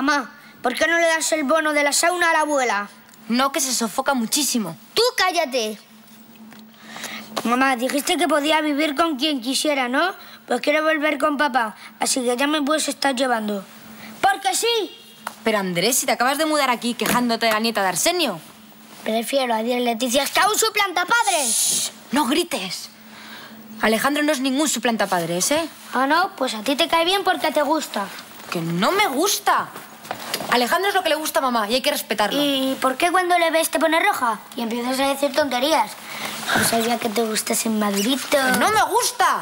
Mamá, ¿por qué no le das el bono de la sauna a la abuela? No, que se sofoca muchísimo. ¡Tú cállate! Mamá, dijiste que podía vivir con quien quisiera, ¿no? Pues quiero volver con papá, así que ya me puedes estar llevando. ¡Porque sí! Pero Andrés, si te acabas de mudar aquí quejándote de la nieta de Arsenio. Prefiero a 10 Leticias que a un suplantapadres. No grites. Alejandro no es ningún suplantapadres, ¿eh? Ah, no, pues a ti te cae bien porque te gusta. Que no me gusta. Alejandro es lo que le gusta a mamá y hay que respetarlo. ¿Y por qué cuando le ves te pones roja? Y empiezas a decir tonterías. No sabía que te gustas en madurito. ¡Que no me gusta!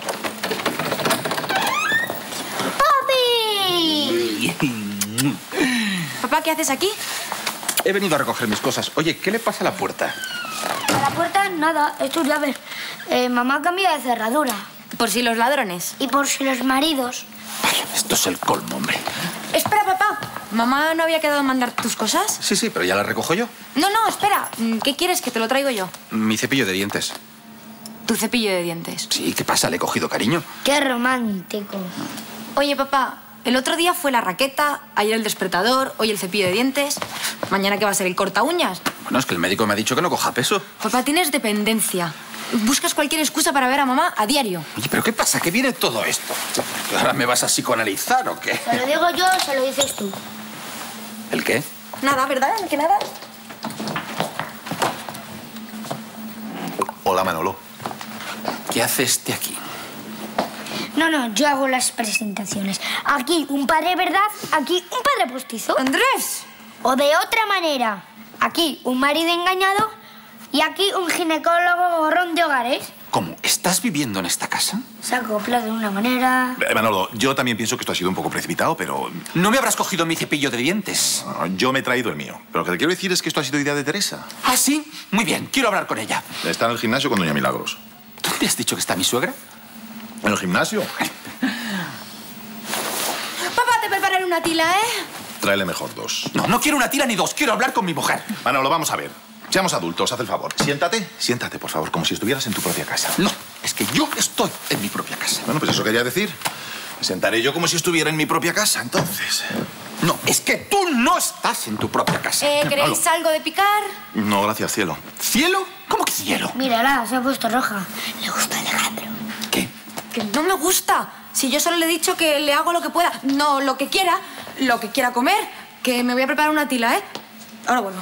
¡Papi! Papá, ¿qué haces aquí? He venido a recoger mis cosas. Oye, ¿qué le pasa a la puerta? A la puerta nada, es tu llave. Mamá cambia de cerradura. Por si los ladrones. Y por si los maridos. Vaya, esto es el colmo, hombre. Espera, papá. ¿Mamá no había quedado en mandar tus cosas? Sí, pero ya las recojo yo. No, espera. ¿Qué quieres? Que te lo traigo yo. Mi cepillo de dientes. Tu cepillo de dientes. Sí, ¿qué pasa? Le he cogido cariño. Qué romántico. Oye, papá, el otro día fue la raqueta, ayer el despertador, hoy el cepillo de dientes. ¿Mañana qué va a ser? ¿El corta uñas? Bueno, es que el médico me ha dicho que no coja peso. Papá, tienes dependencia. Buscas cualquier excusa para ver a mamá a diario. Oye, ¿pero qué pasa? ¿Qué viene todo esto? ¿Ahora me vas a psicoanalizar o qué? Se lo digo yo, se lo dices tú. ¿El qué? Nada, ¿verdad? ¿Que nada? Hola, Manolo. ¿Qué hace este aquí? No, yo hago las presentaciones. Aquí un padre verdad, aquí un padre postizo. ¡Andrés! O de otra manera, aquí un marido engañado y aquí un ginecólogo gorrón de hogares. ¿Cómo? ¿Estás viviendo en esta casa? Se acopla de una manera... Manolo, yo también pienso que esto ha sido un poco precipitado, pero... No me habrás cogido mi cepillo de dientes. Yo me he traído el mío. Pero lo que te quiero decir es que esto ha sido idea de Teresa. ¿Ah, sí? Muy bien, quiero hablar con ella. Está en el gimnasio con doña Milagros. ¿Dónde has dicho que está mi suegra? ¿En el gimnasio? Papá, te prepararé una tila, ¿eh? Tráele mejor 2. No quiero una tira ni dos, quiero hablar con mi mujer. Manolo, vamos a ver. Seamos adultos, haz el favor. Siéntate, por favor, como si estuvieras en tu propia casa. No, es que yo estoy en mi propia casa. Bueno, pues eso quería decir. Me sentaré yo como si estuviera en mi propia casa, entonces. No, es que tú no estás en tu propia casa. ¿Queréis algo de picar? No, gracias, cielo. ¿Cielo? ¿Cómo que cielo? Mírala, se ha puesto roja. Le gusta a Alejandro. ¿Qué? Que no me gusta. Si yo solo le he dicho que le hago lo que pueda. No, lo que quiera comer. Que me voy a preparar una tila, ¿eh? Ahora vuelvo.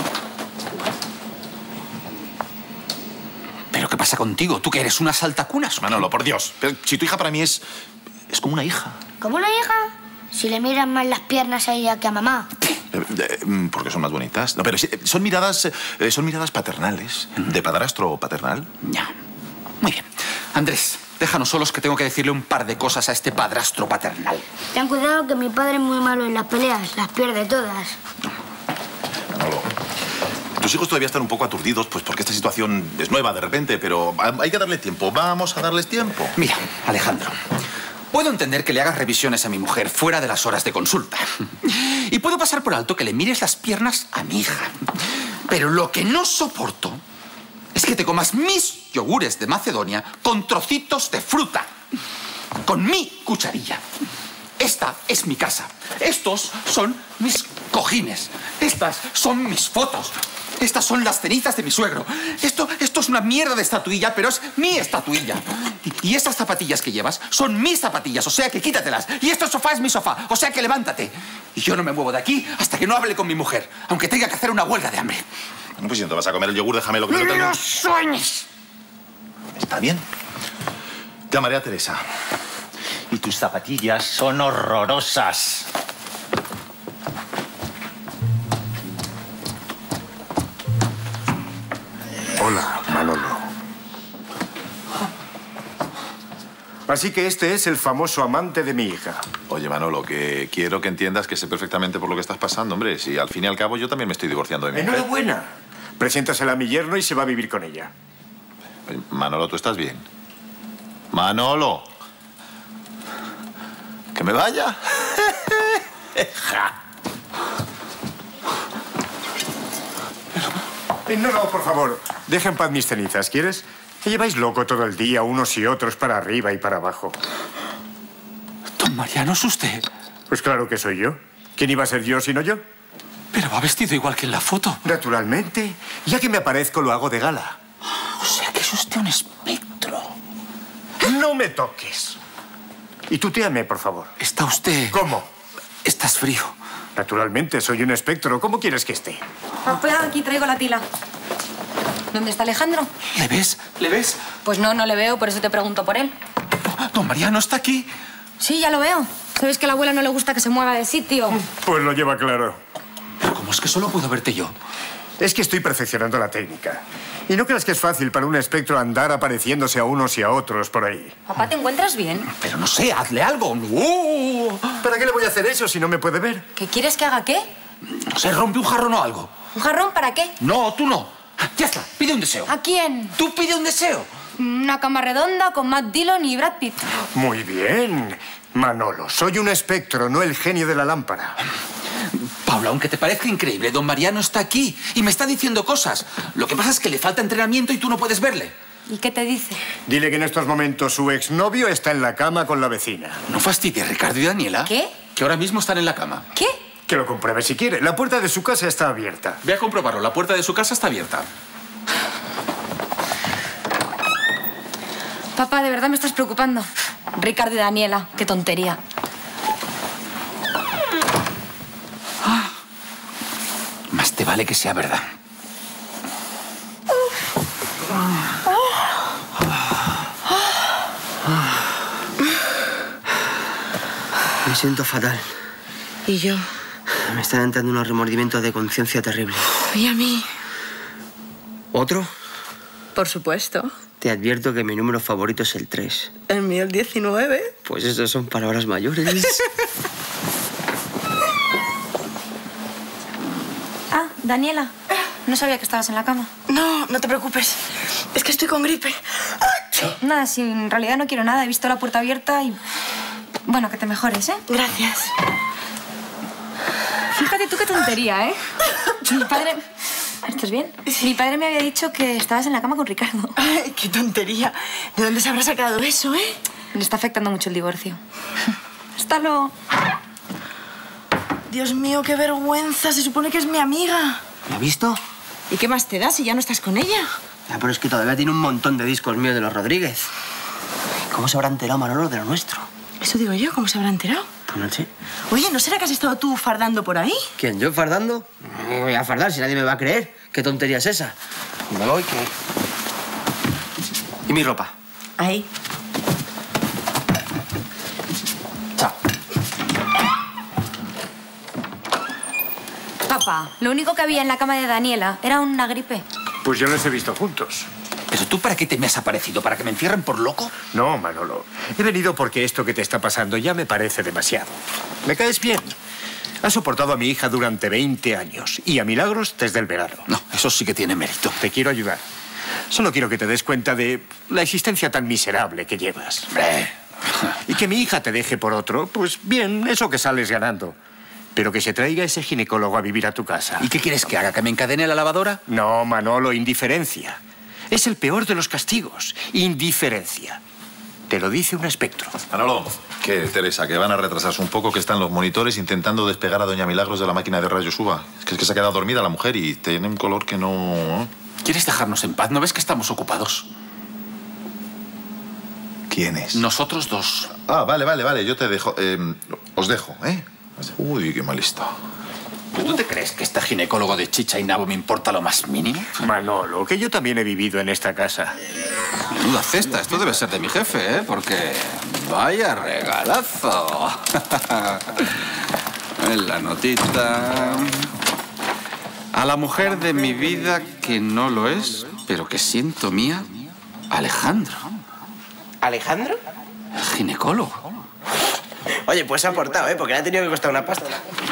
¿Pero qué pasa contigo? ¿Tú que eres una saltacunas? Manolo, por Dios. Pero si tu hija para mí es como una hija. ¿Cómo una hija? Si le miran más las piernas a ella que a mamá. Porque son más bonitas. No, pero son miradas paternales. De padrastro paternal. Ya. Muy bien. Andrés, déjanos solos que tengo que decirle un par de cosas a este padrastro paternal. Ten cuidado que mi padre es muy malo en las peleas. Las pierde todas. Manolo, tus hijos todavía están un poco aturdidos, pues porque esta situación es nueva de repente, pero hay que darle tiempo. Vamos a darles tiempo. Mira, Alejandro, puedo entender que le hagas revisiones a mi mujer fuera de las horas de consulta. Y puedo pasar por alto que le mires las piernas a mi hija. Pero lo que no soporto es que te comas mis yogures de Macedonia con trocitos de fruta. Con mi cucharilla. Esta es mi casa. Estos son mis cojines. Estas son mis fotos. Estas son las cenizas de mi suegro. Esto es una mierda de estatuilla, pero es mi estatuilla. Y estas zapatillas que llevas son mis zapatillas, o sea que quítatelas. Y este sofá es mi sofá, o sea que levántate. Y yo no me muevo de aquí hasta que no hable con mi mujer, aunque tenga que hacer una huelga de hambre. Bueno, pues si no te vas a comer el yogur, déjame lo que ¡No tengo. sueñes! Está bien. Llamaré a Teresa. Y tus zapatillas son horrorosas. Hola, Manolo. Así que este es el famoso amante de mi hija. Oye, Manolo, que quiero que entiendas que sé perfectamente por lo que estás pasando, hombre. Si al fin y al cabo yo también me estoy divorciando de mi mujer. Enhorabuena. Preséntasela a mi yerno y se va a vivir con ella. Oye, Manolo, ¿tú estás bien? Manolo. ¿Que me vaya? No, por favor. Deja en paz mis cenizas, ¿quieres? Me lleváis loco todo el día, unos y otros, para arriba y para abajo. Don Mariano, ¿es usted? Pues claro que soy yo. ¿Quién iba a ser yo sino yo? Pero va vestido igual que en la foto. Naturalmente. Ya que me aparezco, lo hago de gala. O sea que es usted un espectro. No me toques. Y tutéame, por favor. Está usted... ¿Cómo? Estás frío. Naturalmente, soy un espectro. ¿Cómo quieres que esté? Papá, aquí traigo la tila. ¿Dónde está Alejandro? ¿Le ves? ¿Le ves? Pues no le veo, por eso te pregunto por él. Don Mariano está aquí. Sí, ya lo veo. ¿Sabes que a la abuela no le gusta que se mueva de sitio? Pues lo lleva claro. Pero ¿cómo es que solo puedo verte yo? Es que estoy perfeccionando la técnica. Y no creas que es fácil para un espectro andar apareciéndose a unos y a otros por ahí. Papá, ¿te encuentras bien? Pero no sé, hazle algo. ¿Para qué le voy a hacer eso si no me puede ver? ¿Qué quieres que haga qué? No sé, rompe un jarrón o algo. ¿Un jarrón para qué? No, tú no. Ya está, pide un deseo. ¿A quién? Tú pide un deseo. Una cama redonda con Matt Dillon y Brad Pitt. Muy bien. Manolo, soy un espectro, no el genio de la lámpara. Pablo, aunque te parezca increíble, don Mariano está aquí y me está diciendo cosas. Lo que pasa es que le falta entrenamiento y tú no puedes verle. ¿Y qué te dice? Dile que en estos momentos su exnovio está en la cama con la vecina. No fastidies, Ricardo y Daniela. ¿Qué? Que ahora mismo están en la cama. ¿Qué? Que lo compruebe si quiere. La puerta de su casa está abierta. Ve a comprobarlo, la puerta de su casa está abierta. Papá, de verdad me estás preocupando. Ricardo y Daniela, qué tontería. Más te vale que sea verdad. Me siento fatal. ¿Y yo? Me están entrando unos remordimientos de conciencia terribles. ¿Y a mí? ¿Otro? Por supuesto. Te advierto que mi número favorito es el 3. ¿El mío el 19? Pues eso son palabras mayores. Ah, Daniela. No sabía que estabas en la cama. No, no te preocupes. Es que estoy con gripe. Nada, si en realidad no quiero nada. He visto la puerta abierta y... Bueno, que te mejores, ¿eh? Gracias. Fíjate tú qué tontería, ¿eh? Mi padre... ¿Estás bien? Mi padre me había dicho que estabas en la cama con Ricardo. Ay, qué tontería. ¿De dónde se habrá sacado eso, eh? Le está afectando mucho el divorcio. Hasta luego. Dios mío, qué vergüenza. Se supone que es mi amiga. ¿Me ha visto? ¿Y qué más te da si ya no estás con ella? Ya, pero es que todavía tiene un montón de discos míos de los Rodríguez. ¿Cómo se habrá enterado Manolo de lo nuestro? Eso digo yo, ¿cómo se habrá enterado? Pues no sé. Oye, ¿no será que has estado tú fardando por ahí? ¿Quién? ¿Yo fardando? No me voy a fardar si nadie me va a creer. ¿Qué tontería es esa? Me voy, que... ¿Y mi ropa? Ahí. Chao. Papá, lo único que había en la cama de Daniela era una gripe. Pues yo los he visto juntos. ¿Pero tú para qué te me has aparecido? ¿Para que me encierren por loco? No, Manolo. He venido porque esto que te está pasando ya me parece demasiado. Me caes bien. Has soportado a mi hija durante 20 años y a Milagros desde el verano. No, eso sí que tiene mérito. Te quiero ayudar. Solo quiero que te des cuenta de la existencia tan miserable que llevas. Y que mi hija te deje por otro, pues bien, eso que sales ganando. Pero que se traiga ese ginecólogo a vivir a tu casa. ¿Y qué quieres que haga? ¿Que me encadene a la lavadora? No, Manolo, indiferencia. Es el peor de los castigos. Indiferencia. Te lo dice un espectro. Manolo, ¿qué, Teresa? Que van a retrasarse un poco, que están los monitores intentando despegar a doña Milagros de la máquina de rayos UVA. Es que se ha quedado dormida la mujer y tiene un color que no... ¿Quieres dejarnos en paz? ¿No ves que estamos ocupados? ¿Quién es? Nosotros dos. Ah, vale, yo te dejo. Os dejo, ¿eh? Uy, qué mal está. ¿Tú te crees que este ginecólogo de chicha y nabo me importa lo más mínimo? Manolo, que yo también he vivido en esta casa. Menuda cesta, esto debe ser de mi jefe, ¿eh? Porque vaya regalazo. En la notita. A la mujer de mi vida que no lo es, pero que siento mía, Alejandro. ¿Alejandro? El ginecólogo. Oye, pues se ha aportado, ¿eh? Porque le ha tenido que costar una pasta.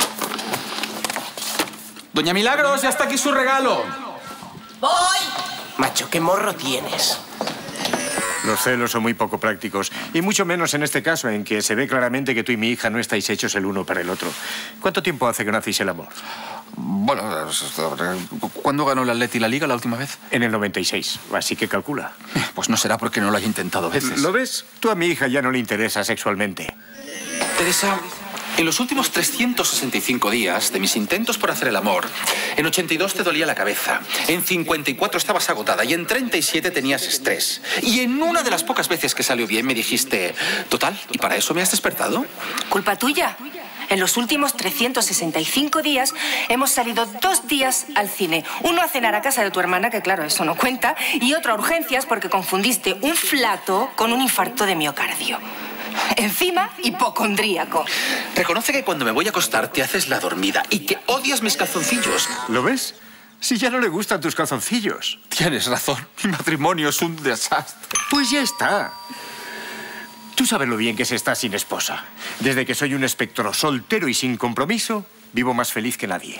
Doña Milagros, ya está aquí su regalo. ¡Voy! Macho, ¿qué morro tienes? Los celos son muy poco prácticos. Y mucho menos en este caso, en que se ve claramente que tú y mi hija no estáis hechos el uno para el otro. ¿Cuánto tiempo hace que no hacéis el amor? Bueno, ¿cuándo ganó el Atleti la Liga la última vez? En el 96. Así que calcula. Pues no será porque no lo haya intentado veces. ¿Lo ves? Tú a mi hija ya no le interesa sexualmente. Teresa, En los últimos 365 días de mis intentos por hacer el amor, en 82 te dolía la cabeza, en 54 estabas agotada y en 37 tenías estrés. Y en una de las pocas veces que salió bien me dijiste, total, ¿y para eso me has despertado? Culpa tuya. En los últimos 365 días hemos salido 2 días al cine. Uno a cenar a casa de tu hermana, que claro, eso no cuenta, y otro a urgencias porque confundiste un flato con un infarto de miocardio. Encima, hipocondríaco. Reconoce que cuando me voy a acostar te haces la dormida y que odias mis calzoncillos. ¿Lo ves? Si ya no le gustan tus calzoncillos. Tienes razón, mi matrimonio es un desastre. Pues ya está. Tú sabes lo bien que se está sin esposa. Desde que soy un espectro soltero y sin compromiso, vivo más feliz que nadie.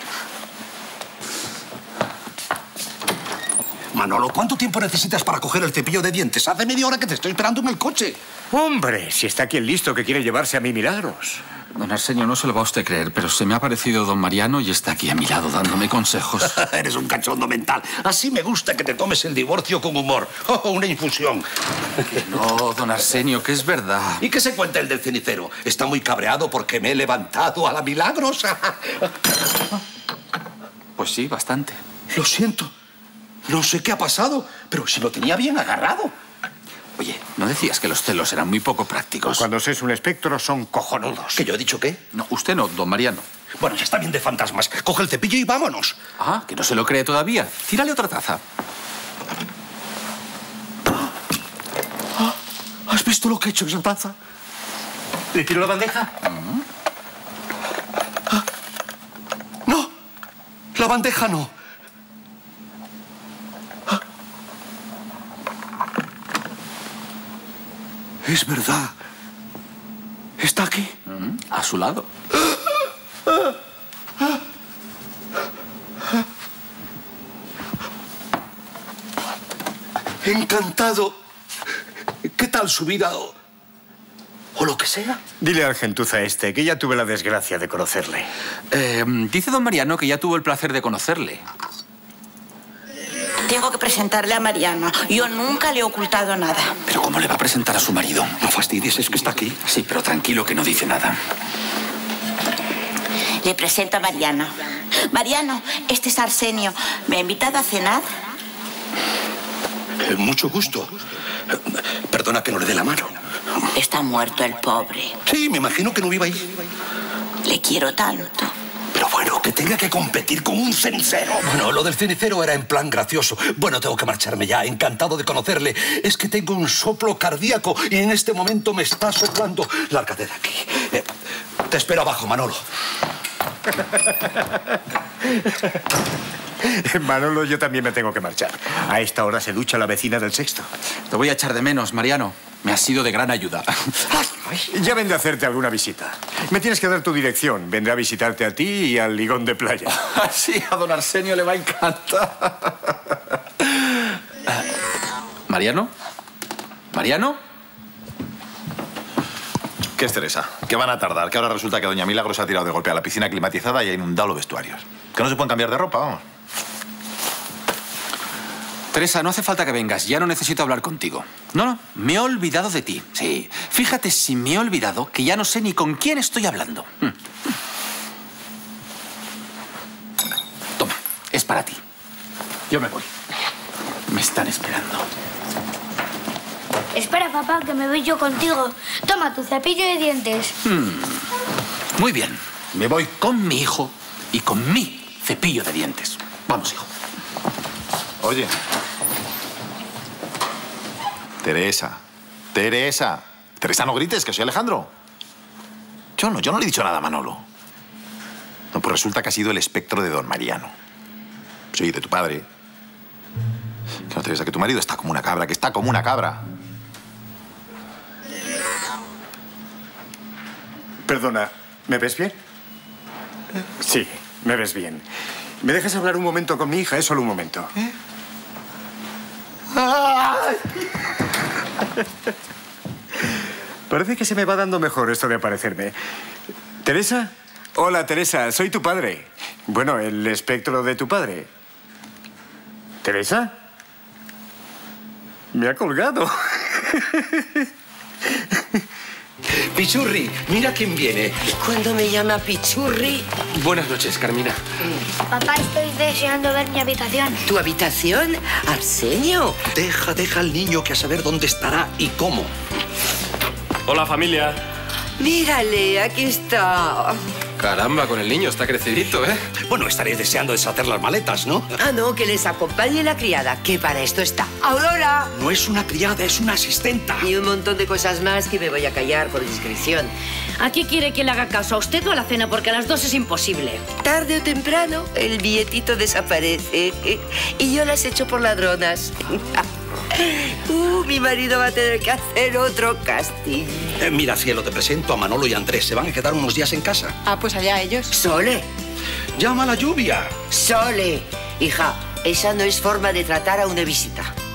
Manolo, ¿cuánto tiempo necesitas para coger el cepillo de dientes? Hace media hora que te estoy esperando en el coche. Hombre, si está aquí el listo que quiere llevarse a mi Milagros. Don Arsenio, no se lo va a usted creer, pero se me ha aparecido don Mariano y está aquí a mi lado dándome consejos. Eres un cachondo mental. Así me gusta que te tomes el divorcio con humor. Oh, una infusión. No, don Arsenio, que es verdad. ¿Y qué se cuenta el del cenicero? Está muy cabreado porque me he levantado a la Milagros. Pues sí, bastante. Lo siento. No sé qué ha pasado, pero si lo tenía bien agarrado. Oye, ¿no decías que los celos eran muy poco prácticos? Cuando se es un espectro son cojonudos. ¿Que yo he dicho qué? No, usted no, don Mariano. Bueno, ya está bien de fantasmas. Coge el cepillo y vámonos. Ah, que no se lo cree todavía. Tírale otra taza. ¿Has visto lo que ha hecho esa taza? ¿Le tiro la bandeja? No, la bandeja no. Es verdad. Está aquí. A su lado. Encantado. ¿Qué tal su vida o lo que sea? Dile al gentuza este que ya tuve la desgracia de conocerle. Dice don Mariano que ya tuvo el placer de conocerle. Tengo que presentarle a Mariano. Yo nunca le he ocultado nada. ¿Pero cómo le va a presentar a su marido? No fastidies, es que está aquí. Sí, pero tranquilo que no dice nada. Le presento a Mariano. Mariano, este es Arsenio. ¿Me ha invitado a cenar? Mucho gusto. Perdona que no le dé la mano. Está muerto el pobre. Sí, me imagino que no iba ahí. Le quiero tanto. Pero bueno, que tenga que competir con un cenicero. Bueno, lo del cenicero era en plan gracioso. Bueno, tengo que marcharme ya. Encantado de conocerle. Es que tengo un soplo cardíaco y en este momento me está soplando. Lárgate de aquí. Te espero abajo, Manolo. Manolo, yo también me tengo que marchar. A esta hora se ducha la vecina del sexto. Te voy a echar de menos, Mariano. Me has sido de gran ayuda. Ya vendré a hacerte alguna visita. Me tienes que dar tu dirección. Vendré a visitarte a ti y al ligón de playa. Sí, a don Arsenio le va a encantar. ¿Mariano? ¿Mariano? ¿Qué es, Teresa? ¿Qué van a tardar? Que ahora resulta que doña Milagros se ha tirado de golpe a la piscina climatizada y ha inundado los vestuarios. Que no se pueden cambiar de ropa, vamos. Teresa, no hace falta que vengas. Ya no necesito hablar contigo. No, me he olvidado de ti. Sí. Fíjate si me he olvidado que ya no sé ni con quién estoy hablando. Toma, es para ti. Yo me voy. Me están esperando. Espera, papá, que me voy yo contigo. Toma tu cepillo de dientes. Muy bien. Me voy con mi hijo y con mi cepillo de dientes. Vamos, hijo. Oye. Teresa. Teresa. Teresa, no grites, que soy Alejandro. Yo no le he dicho nada a Manolo. No, pues resulta que ha sido el espectro de don Mariano. Sí, de tu padre. Que no, Teresa, que tu marido está como una cabra, que está como una cabra. Perdona, ¿me ves bien? Sí, me ves bien. ¿Me dejas hablar un momento con mi hija? Es solo un momento. ¡Ay! Parece que se me va dando mejor esto de aparecerme. ¿Teresa? Hola, Teresa, soy tu padre. Bueno, el espectro de tu padre. ¿Teresa? Me ha colgado. Pichurri, mira quién viene. Cuando me llama Pichurri... Buenas noches, Carmina. Papá, estoy deseando ver mi habitación. ¿Tu habitación? Arsenio. Deja al niño que a saber dónde estará y cómo. Hola, familia. Mírale, aquí está. Caramba, con el niño está crecidito, ¿eh? Bueno, estaréis deseando deshacer las maletas, ¿no? Ah, no, que les acompañe la criada, que para esto está. ¡Aurora! No es una criada, es una asistenta. Y un montón de cosas más que me voy a callar por discreción. ¿A qué quiere que le haga caso? ¿A usted o a la cena? Porque a las 2 es imposible. Tarde o temprano, el billetito desaparece. Y yo las echo por ladronas. Mi marido va a tener que hacer otro casting. Mira, cielo, te presento a Manolo y Andrés. Se van a quedar unos días en casa. Ah, pues allá ellos. Sole. Llama a la lluvia. Sole. Hija, esa no es forma de tratar a una visita.